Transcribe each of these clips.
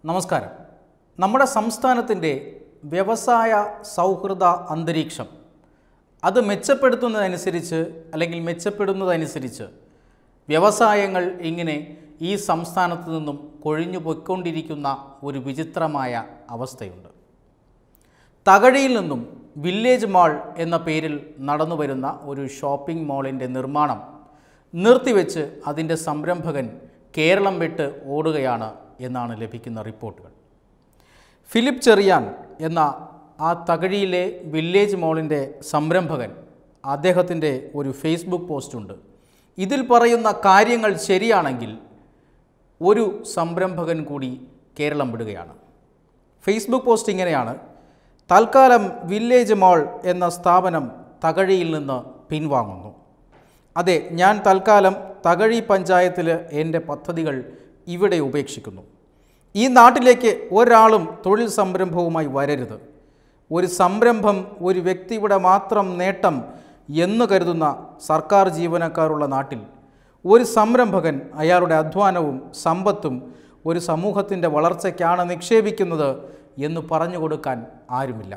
നമസ്കാരം. നമ്മുടെ സംസ്ഥാനത്തിൻ്റെ വ്യവസായ സൗഹൃദ അന്തരീക്ഷം അത് മെച്ചപ്പെടുത്തുന്നതനുസരിച്ച് അല്ലെങ്കിൽ മെച്ചപ്പെടുന്നതനുസരിച്ച് വ്യവസായങ്ങൾ ഇങ്ങനെ ഈ സംസ്ഥാനത്ത് നിന്നും കൊഴിഞ്ഞു പോയിക്കൊണ്ടിരിക്കുന്ന ഒരു വിചിത്രമായ അവസ്ഥയുണ്ട്. തകഴിയിൽ നിന്നും വില്ലേജ് മാൾ എന്ന പേരിൽ നടന്നു വരുന്ന ഒരു ഷോപ്പിംഗ് മാളിൻ്റെ നിർമ്മാണം നിർത്തിവെച്ച് അതിൻ്റെ സംരംഭകൻ കേരളം വിട്ട് ഓടുകയാണ് എന്നാണ് ലഭിക്കുന്ന റിപ്പോർട്ടുകൾ. ഫിലിപ്പ് ചെറിയാൻ എന്ന ആ തകഴിയിലെ വില്ലേജ് മാളിൻ്റെ സംരംഭകൻ, അദ്ദേഹത്തിൻ്റെ ഒരു ഫേസ്ബുക്ക് പോസ്റ്റുണ്ട്. ഇതിൽ പറയുന്ന കാര്യങ്ങൾ ശരിയാണെങ്കിൽ ഒരു സംരംഭകൻ കൂടി കേരളം വിടുകയാണ്. ഫേസ്ബുക്ക് പോസ്റ്റ് ഇങ്ങനെയാണ്: തൽക്കാലം വില്ലേജ് മാൾ എന്ന സ്ഥാപനം തകഴിയിൽ നിന്ന് പിൻവാങ്ങുന്നു. അതെ, ഞാൻ തൽക്കാലം തകഴി പഞ്ചായത്തിൽ എൻ്റെ പദ്ധതികൾ ഇവിടെ ഉപേക്ഷിക്കുന്നു. ഈ നാട്ടിലേക്ക് ഒരാളും തൊഴിൽ സംരംഭവുമായി വരരുത്. ഒരു സംരംഭം ഒരു വ്യക്തിയുടെ മാത്രം നേട്ടം എന്ന് കരുതുന്ന സർക്കാർ ജീവനക്കാരുള്ള നാട്ടിൽ ഒരു സംരംഭകൻ അയാളുടെ അധ്വാനവും സമ്പത്തും ഒരു സമൂഹത്തിൻ്റെ വളർച്ചയ്ക്കാണ് നിക്ഷേപിക്കുന്നത് എന്ന് പറഞ്ഞു കൊടുക്കാൻ ആരുമില്ല.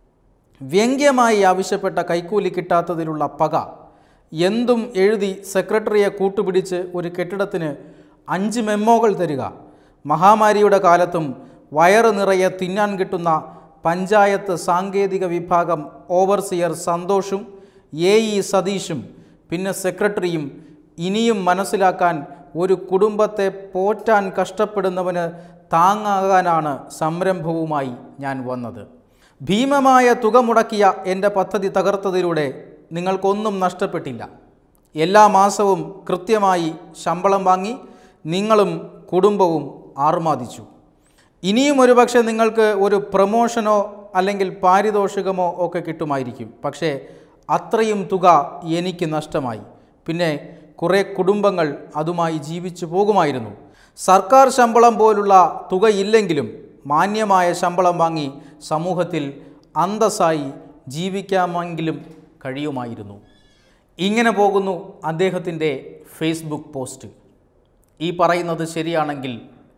വ്യംഗ്യമായി ആവശ്യപ്പെട്ട കൈക്കൂലി കിട്ടാത്തതിലുള്ള പക എന്തും എഴുതി സെക്രട്ടറിയെ കൂട്ടുപിടിച്ച് ഒരു കെട്ടിടത്തിന് 5 മെമ്മോകൾ തരിക, മഹാമാരിയുടെ കാലത്തും വയറ് നിറയെ തിന്നാൻ കിട്ടുന്ന പഞ്ചായത്ത് സാങ്കേതിക വിഭാഗം ഓവർസിയർ സന്തോഷും AE സതീഷും പിന്നെ സെക്രട്ടറിയും ഇനിയും മനസ്സിലാക്കാൻ ഒരു കുടുംബത്തെ പോറ്റാൻ കഷ്ടപ്പെടുന്നവന് താങ്ങാകാനാണ് സംരംഭവുമായി ഞാൻ വന്നത്. ഭീമമായ തുക മുടക്കിയ എൻ്റെ പദ്ധതി തകർത്തതിലൂടെ നിങ്ങൾക്കൊന്നും നഷ്ടപ്പെട്ടില്ല. എല്ലാ മാസവും കൃത്യമായി ശമ്പളം വാങ്ങി നിങ്ങളും കുടുംബവും ആർമാദിച്ചു. ഇനിയും ഒരുപക്ഷെ നിങ്ങൾക്ക് ഒരു പ്രമോഷനോ അല്ലെങ്കിൽ പാരിതോഷികമോ ഒക്കെ കിട്ടുമായിരിക്കും. പക്ഷേ അത്രയും തുക എനിക്ക് നഷ്ടമായി. പിന്നെ കുറേ കുടുംബങ്ങൾ അതുമായി ജീവിച്ചു പോകുമായിരുന്നു. സർക്കാർ ശമ്പളം പോലുള്ള തുകയില്ലെങ്കിലും മാന്യമായ ശമ്പളം വാങ്ങി സമൂഹത്തിൽ അന്തസ്സായി ജീവിക്കാമെങ്കിലും കഴിയുമായിരുന്നു. ഇങ്ങനെ പോകുന്നു അദ്ദേഹത്തിൻ്റെ ഫേസ്ബുക്ക് പോസ്റ്റ്. ഈ പറയുന്നത് ശരിയാണെങ്കിൽ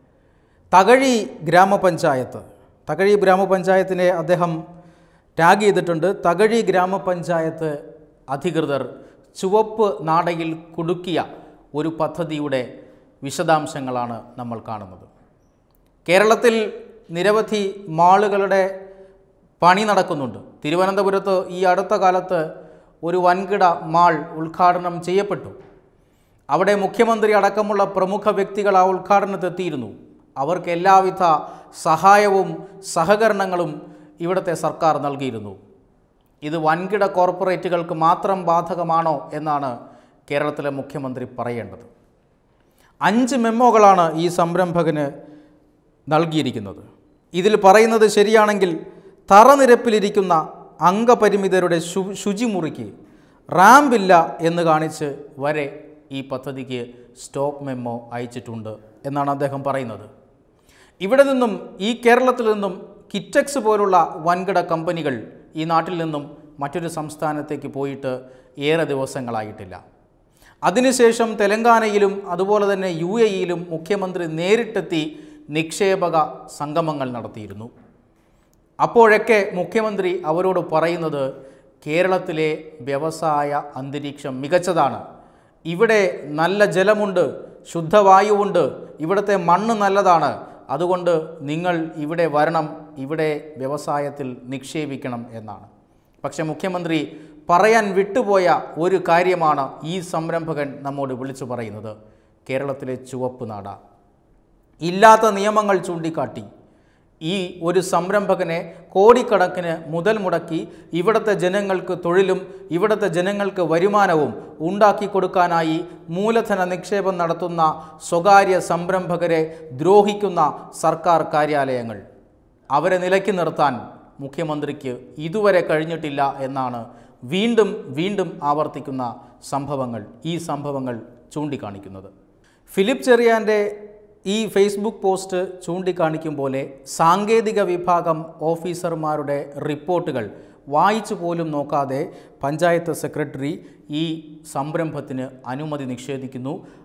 തകഴി ഗ്രാമപഞ്ചായത്തിനെ അദ്ദേഹം ടാഗ് ചെയ്തിട്ടുണ്ട്. തകഴി ഗ്രാമപഞ്ചായത്ത് അധികൃതർ ചുവപ്പ് നാടയിൽ കുടുക്കിയ ഒരു പദ്ധതിയുടെ വിശദാംശങ്ങളാണ് നമ്മൾ കാണുന്നത്. കേരളത്തിൽ നിരവധി മാളുകളുടെ പണി നടക്കുന്നുണ്ട്. തിരുവനന്തപുരത്ത് ഈ അടുത്ത കാലത്ത് ഒരു വൻകിട മാൾ ഉദ്ഘാടനം ചെയ്യപ്പെട്ടു. അവിടെ മുഖ്യമന്ത്രി അടക്കമുള്ള പ്രമുഖ വ്യക്തികൾ ആ ഉദ്ഘാടനത്തെത്തിയിരുന്നു. അവർക്ക് എല്ലാവിധ സഹായവും സഹകരണങ്ങളും ഇവിടുത്തെ സർക്കാർ നൽകിയിരുന്നു. ഇത് വൻകിട കോർപ്പറേറ്റുകൾക്ക് മാത്രം ബാധകമാണോ എന്നാണ് കേരളത്തിലെ മുഖ്യമന്ത്രി പറയേണ്ടത്. 5 മെമ്മോകളാണ് ഈ സംരംഭകന് നൽകിയിരിക്കുന്നത്. ഇതിൽ പറയുന്നത് ശരിയാണെങ്കിൽ തറനിരപ്പിലിരിക്കുന്ന അംഗപരിമിതരുടെ ശുചിമുറിക്ക് റാമ്പില്ല എന്ന് കാണിച്ച് വരെ ഈ പദ്ധതിക്ക് സ്റ്റോപ്പ് മെമ്മോ അയച്ചിട്ടുണ്ട് എന്നാണ് അദ്ദേഹം പറയുന്നത്. ഇവിടെ നിന്നും ഈ കേരളത്തിൽ നിന്നും കിറ്റക്സ് പോലുള്ള വൻകിട കമ്പനികൾ ഈ നാട്ടിൽ നിന്നും മറ്റൊരു സംസ്ഥാനത്തേക്ക് പോയിട്ട് ഏറെ ദിവസങ്ങളായിട്ടില്ല. അതിനുശേഷം തെലങ്കാനയിലും അതുപോലെ തന്നെ UAE-യിലും മുഖ്യമന്ത്രി നേരിട്ടെത്തി നിക്ഷേപക സംഗമങ്ങൾ നടത്തിയിരുന്നു. അപ്പോഴൊക്കെ മുഖ്യമന്ത്രി അവരോട് പറയുന്നത് കേരളത്തിലെ വ്യവസായ അന്തരീക്ഷം മികച്ചതാണ്, ഇവിടെ നല്ല ജലമുണ്ട്, ശുദ്ധവായുവുണ്ട്, ഇവിടുത്തെ മണ്ണ് നല്ലതാണ്, അതുകൊണ്ട് നിങ്ങൾ ഇവിടെ വരണം, ഇവിടെ വ്യവസായത്തിൽ നിക്ഷേപിക്കണം എന്നാണ്. പക്ഷേ മുഖ്യമന്ത്രി പറയാൻ വിട്ടുപോയ ഒരു കാര്യമാണ് ഈ സംരംഭകൻ നമ്മോട് വിളിച്ചു പറയുന്നത്. കേരളത്തിലെ ചുവപ്പ് നാട ഇല്ലാത്ത നിയമങ്ങൾ ചൂണ്ടിക്കാട്ടി ഈ ഒരു സംരംഭകനെ കോടിക്കണക്കിന് മുതൽ മുടക്കി ഇവിടുത്തെ ജനങ്ങൾക്ക് തൊഴിലും ഇവിടുത്തെ ജനങ്ങൾക്ക് വരുമാനവും ഉണ്ടാക്കി കൊടുക്കാനായി മൂലധന നിക്ഷേപം നടത്തുന്ന സ്വകാര്യ സംരംഭകരെ ദ്രോഹിക്കുന്ന സർക്കാർ കാര്യാലയങ്ങൾ, അവരെ നിലയ്ക്ക് നിർത്താൻ മുഖ്യമന്ത്രിക്ക് ഇതുവരെ കഴിഞ്ഞിട്ടില്ല എന്നാണ് വീണ്ടും വീണ്ടും ആവർത്തിക്കുന്ന ഈ സംഭവങ്ങൾ ചൂണ്ടിക്കാണിക്കുന്നത്. ഫിലിപ്പ് ചെറിയാൻ്റെ ഈ ഫേസ്ബുക്ക് പോസ്റ്റ് ചൂണ്ടിക്കാണിക്കും പോലെ സാങ്കേതിക വിഭാഗം ഓഫീസർമാരുടെ റിപ്പോർട്ടുകൾ വായിച്ചു പോലും നോക്കാതെ പഞ്ചായത്ത് സെക്രട്ടറി ഈ സംരംഭത്തിന് അനുമതി നിഷേധിക്കുന്നു.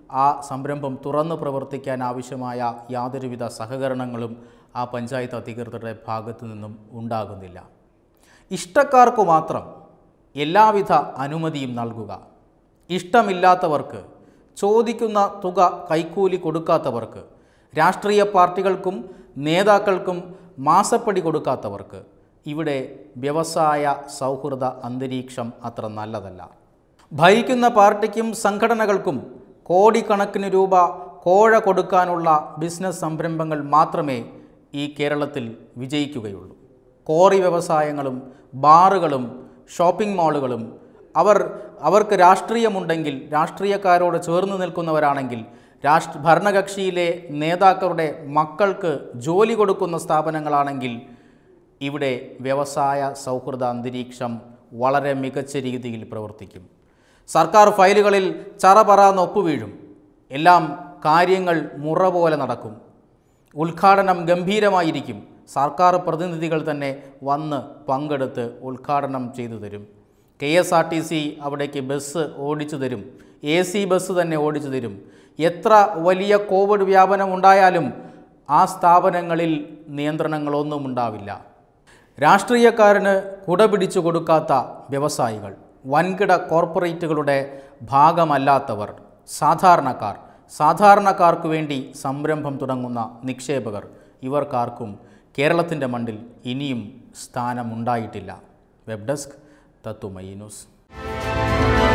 ആ സംരംഭം തുറന്നു പ്രവർത്തിക്കാൻ ആവശ്യമായ യാതൊരുവിധ സഹകരണങ്ങളും ആ പഞ്ചായത്ത് അധികൃതരുടെ ഭാഗത്തു നിന്നും ഉണ്ടാകുന്നില്ല. ഇഷ്ടക്കാർക്ക് മാത്രം എല്ലാവിധ അനുമതിയും നൽകുക, ഇഷ്ടമില്ലാത്തവർക്ക്, ചോദിക്കുന്ന തുക കൈക്കൂലി കൊടുക്കാത്തവർക്ക്, രാഷ്ട്രീയ പാർട്ടികൾക്കും നേതാക്കൾക്കും മാസപ്പടി കൊടുക്കാത്തവർക്ക് ഇവിടെ വ്യവസായ സൗഹൃദ അന്തരീക്ഷം അത്ര നല്ലതല്ല. ഭരിക്കുന്ന പാർട്ടിക്കും സംഘടനകൾക്കും കോടിക്കണക്കിന് രൂപ കോഴ കൊടുക്കാനുള്ള ബിസിനസ് സംരംഭങ്ങൾ മാത്രമേ ഈ കേരളത്തിൽ വിജയിക്കുകയുള്ളൂ. കോറി വ്യവസായങ്ങളും ബാറുകളും ഷോപ്പിംഗ് മാളുകളും അവർക്ക് രാഷ്ട്രീയമുണ്ടെങ്കിൽ, രാഷ്ട്രീയക്കാരോട് ചേർന്ന് നിൽക്കുന്നവരാണെങ്കിൽ, ഭരണകക്ഷിയിലെ നേതാക്കളുടെ മക്കൾക്ക് ജോലി കൊടുക്കുന്ന സ്ഥാപനങ്ങളാണെങ്കിൽ ഇവിടെ വ്യവസായ സൗഹൃദ അന്തരീക്ഷം വളരെ മികച്ച രീതിയിൽ പ്രവർത്തിക്കും. സർക്കാർ ഫയലുകളിൽ ചറപറാന്ന് ഒപ്പുവീഴും. എല്ലാം കാര്യങ്ങൾ മുറ പോലെ നടക്കും. ഉദ്ഘാടനം ഗംഭീരമായിരിക്കും. സർക്കാർ പ്രതിനിധികൾ തന്നെ വന്ന് പങ്കെടുത്ത് ഉദ്ഘാടനം ചെയ്തു തരും. KSRTC അവിടേക്ക് ബസ് ഓടിച്ചു തരും. AC ബസ് തന്നെ ഓടിച്ചു തരും. എത്ര വലിയ കോവിഡ് വ്യാപനം ഉണ്ടായാലും ആ സ്ഥാപനങ്ങളിൽ നിയന്ത്രണങ്ങളൊന്നും ഉണ്ടാവില്ല. രാഷ്ട്രീയക്കാരന് കുട പിടിച്ചു കൊടുക്കാത്ത വ്യവസായികൾ, വൻകിട കോർപ്പറേറ്റുകളുടെ ഭാഗമല്ലാത്തവർ, സാധാരണക്കാർക്ക് വേണ്ടി സംരംഭം തുടങ്ങുന്ന നിക്ഷേപകർ, ഇവർക്കാർക്കും കേരളത്തിൻ്റെ മണ്ണിൽ ഇനിയും സ്ഥാനമുണ്ടായിട്ടില്ല. Web desk Tatwamayi news.